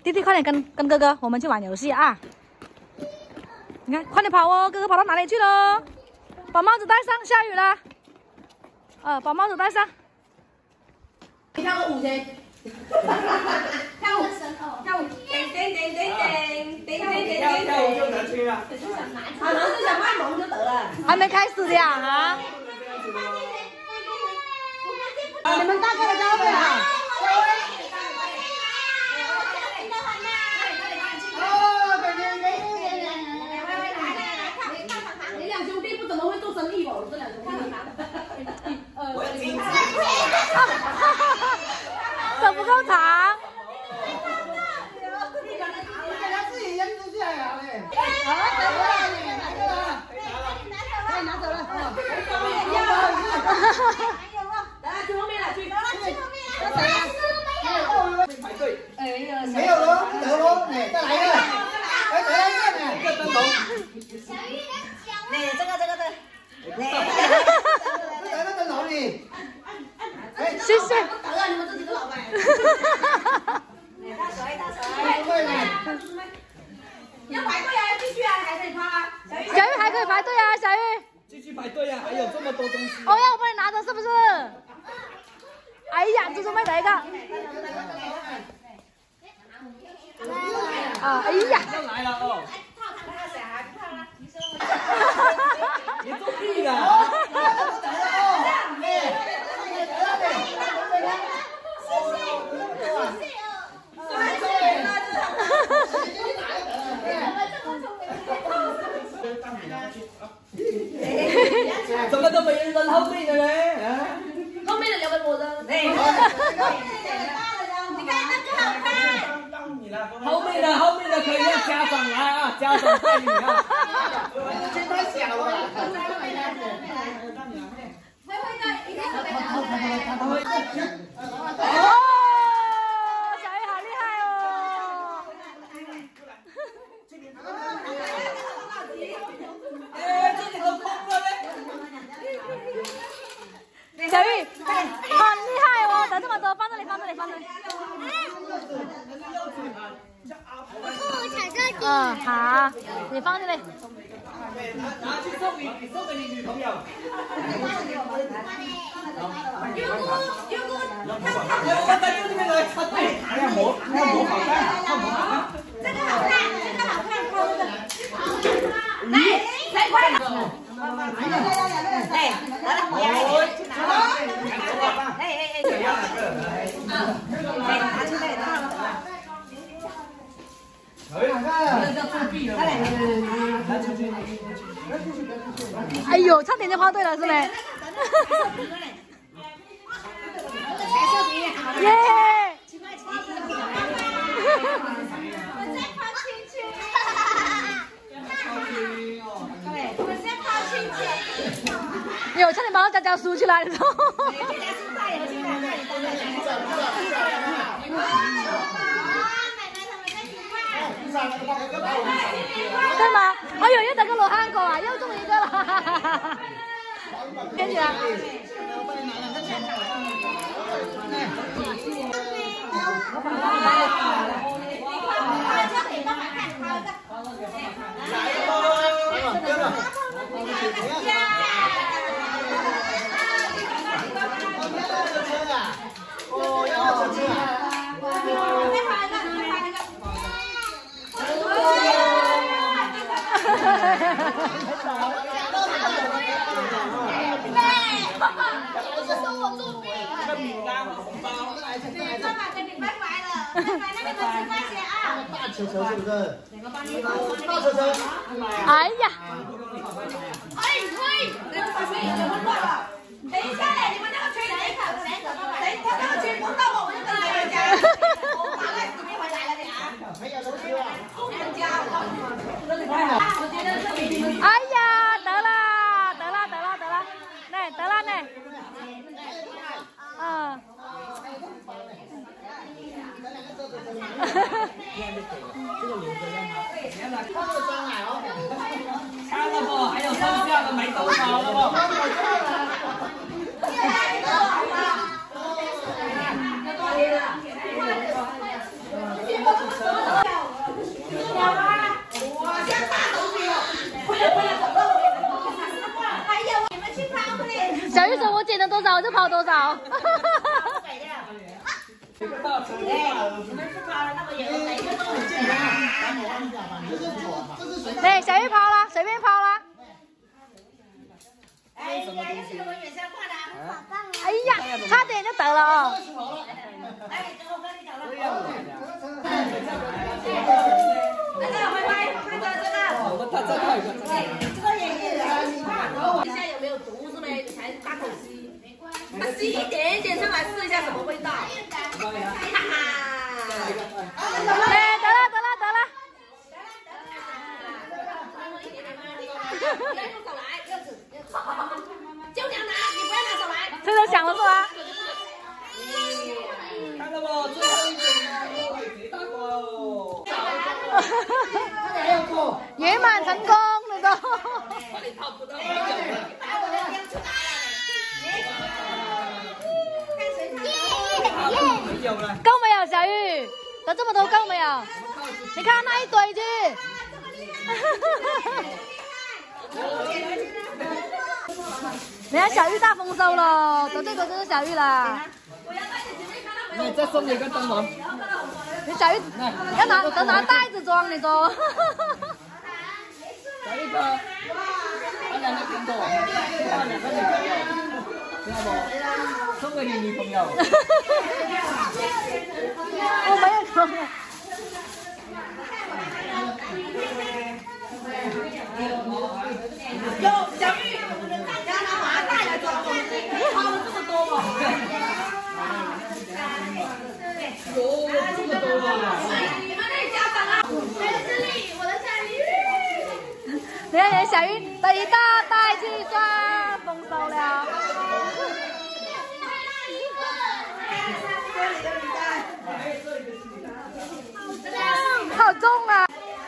弟弟快点跟哥哥，我们去玩游戏啊！你看，快点跑哦，哥哥跑到哪里去了？把帽子戴上，下雨了。把帽子戴上。 跳个舞先。跳舞，跳舞，叮叮叮叮叮叮叮叮。跳舞就得去了。好，男生想卖萌就得了。 还没开始的啊！ 你们大哥的招会啊！你两兄弟不怎么会做生意哦，这两兄弟。我要金子。 手不够长。 给他自己扔出去了嘞。拿走了。 来，去后面了，去后面了。排队。 没有了，不得了，再来一个。来，再来一个呢。一个灯笼。 小玉，这个。 不得了，灯笼你。 谢谢。 得了，你们自己的老板。大水。要排队啊，要继续啊，还可以趴啊。 小玉还可以排队啊，小玉。 继续排队啊，还有这么多东西。 哦，要我帮你拿着是不是？哎呀，猪猪妹来一个。哎呀。 要来了哦。你作弊了。怎么都没人扔后面的呢？ 后面的留给我的。你看那个好看。 后面的可以让家长来啊，家长带你啊。 这太小了。 会的，一定会的。 哦，小玉好厉害哦！ 这里都空了嘞。 小玉很厉害哦，得这么多，放这里。 我踩这里。 好，你放这里。 拿去送给你女朋友。我在这边来插队。看模好看。 这个好看，来，快点。 哎呦，差点就抛对了，是没？耶！有差点把我家输起来，你知道吗？对吗？哎呦，又得个罗汉果啊，又中一个了，捡起来。 大球球是不是？大球球。 哎呀！ 等一下嘞，你们那个吹哪一口？他那个吹不到我就跟他回家。我马上准备回来了的啊。 没有东西了。 我觉得这比你们。 哎呀，得了，来，得了呢。 看了不？还有剩下的没走好了不？ 快点！ 是跑多少？ 你们到成绩了， 你们不跑了，那么远，每个都很近对，小玉跑了，随便跑了。 哎呀，这是我远山挂的。 哎呀，差点就得了哦。 来，等我跟你讲了。 来来，拜拜，看着这个。 他再看一个。 这个也是。一下有没有毒是呗？你才大口吸。吸一点点上来试一下什么味道。哈哈。 哎，得了。 不要用手来，就这样拿，你不要拿手来。 这就响了是吧？ 看到不？最后一点贼大锅。 圆满成功，那个。 把你套不到。 够没有，小玉？得这么多够没有？你看那一堆去。人家小玉大丰收了，得最多就是小玉了。 你再送你一个灯笼。 你小玉要拿袋子装那个。 小玉哥，把两个苹果，把2个女朋友，听到不？送给你女朋友。 我没有装。 有小玉，家拿麻袋来装东西，掏了这么多哦。 有这么多啊！ 你们那家长啊，谁的智力？我的小玉。 你看人小玉的一大袋去装丰收了。好重啊！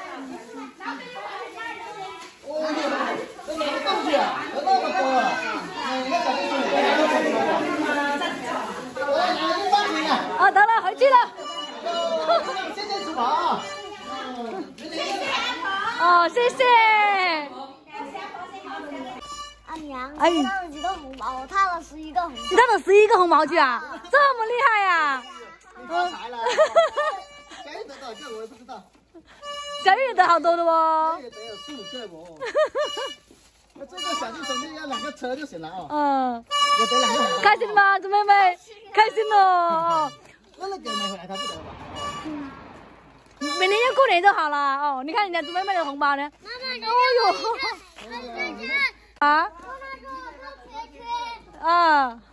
这哪个东西啊？有那么多啊！那小弟兄，我要拿去放你啊！ 啊，得了，回去了。 谢谢厨房。 哦，谢谢。 阿娘， 哎我套了几个红包？我套了11个红包。 你套了11个红毛去啊？这么厉害呀！ 发财了！小玉得多少个我也不知道。 小玉得好多的哦。 也得有4、5个哦。那这个小弟兄弟要2个车就行了哦。 嗯。 也得2个红包。 开心吗，猪妹妹？开心了。 那给买回来他不得吧？ 明年要过年就好了哦。你看人家猪妹妹的红包呢？哦呦。啊。啊。